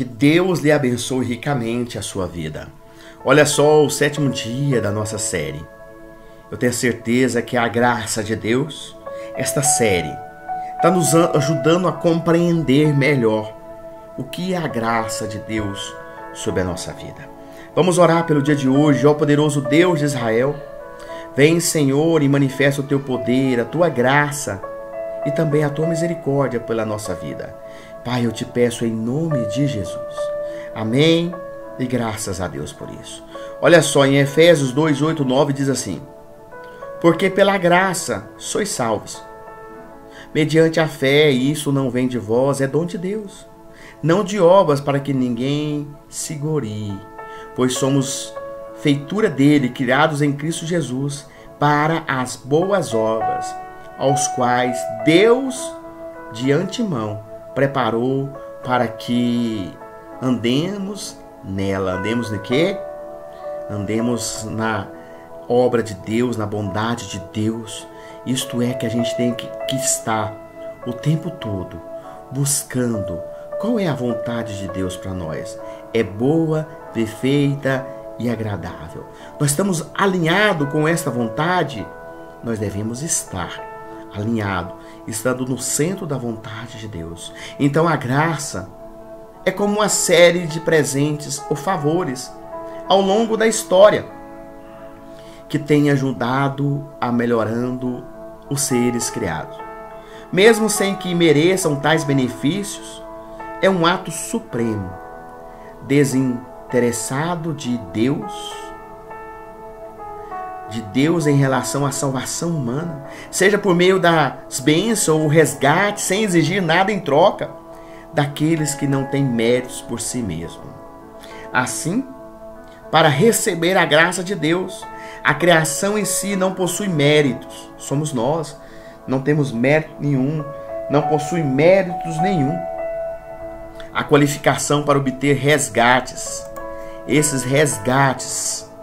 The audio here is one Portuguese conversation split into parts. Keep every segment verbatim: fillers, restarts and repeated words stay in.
Que Deus lhe abençoe ricamente a sua vida. Olha só o sétimo dia da nossa série. Eu tenho certeza que a graça de Deus, esta série, está nos ajudando a compreender melhor o que é a graça de Deus sobre a nossa vida. Vamos orar pelo dia de hoje, ó poderoso Deus de Israel. Vem, Senhor, e manifesta o teu poder, a tua graça e também a tua misericórdia pela nossa vida. Pai, eu te peço em nome de Jesus. Amém e graças a Deus por isso. Olha só, em Efésios dois, oito, nove diz assim: porque pela graça sois salvos, mediante a fé, e isso não vem de vós, é dom de Deus, não de obras para que ninguém se glorie, pois somos feitura dele, criados em Cristo Jesus, para as boas obras, aos quais Deus de antemão preparou para que andemos nela. Andemos no quê? Andemos na obra de Deus, na bondade de Deus. Isto é que a gente tem que, que estar o tempo todo buscando qual é a vontade de Deus para nós. É boa, perfeita e agradável. Nós estamos alinhados com esta vontade? Nós devemos estar alinhado, estando no centro da vontade de Deus. Então a graça é como uma série de presentes ou favores ao longo da história que tem ajudado a melhorando os seres criados. Mesmo sem que mereçam tais benefícios, é um ato supremo, desinteressado de Deus, de Deus em relação à salvação humana, seja por meio das bênçãos ou resgate, sem exigir nada em troca, daqueles que não têm méritos por si mesmo. Assim, para receber a graça de Deus, a criação em si não possui méritos. Somos nós, não temos mérito nenhum, não possui méritos nenhum. A qualificação para obter resgates, esses resgates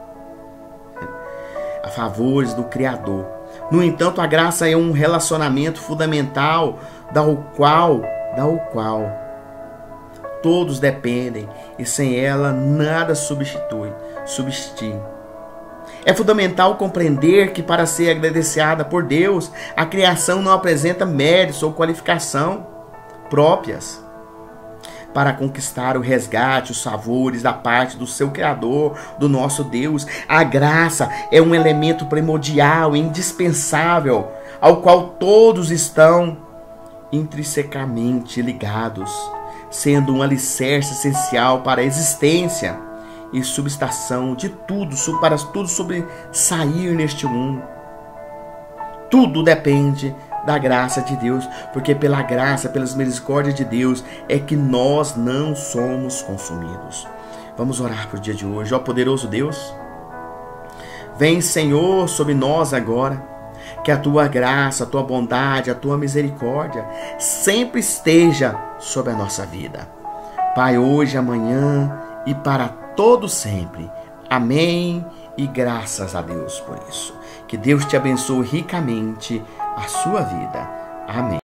a favores do Criador. No entanto, a graça é um relacionamento fundamental da qual, da qual todos dependem, e sem ela nada substitui, substitui. É fundamental compreender que para ser agradecida por Deus, a criação não apresenta méritos ou qualificação próprias para conquistar o resgate, os favores da parte do seu Criador, do nosso Deus. A graça é um elemento primordial, indispensável, ao qual todos estão intrinsecamente ligados, sendo um alicerce essencial para a existência e substação de tudo, para tudo sobressair neste mundo. Tudo depende da graça de Deus, porque pela graça, pelas misericórdias de Deus, é que nós não somos consumidos. Vamos orar para o dia de hoje. Ó poderoso Deus, vem, Senhor, sobre nós agora, que a tua graça, a tua bondade, a tua misericórdia sempre esteja sobre a nossa vida. Pai, hoje, amanhã e para todo sempre. Amém e graças a Deus por isso. Que Deus te abençoe ricamente a sua vida. Amém.